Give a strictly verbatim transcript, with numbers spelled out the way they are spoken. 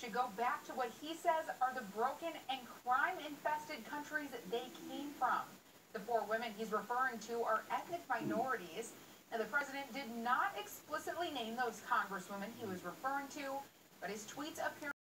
go back to what he says are the broken and crime-infested countries they came from. The four women he's referring to are ethnic minorities. Now, the president did not explicitly name those congresswomen he was referring to, but his tweets appear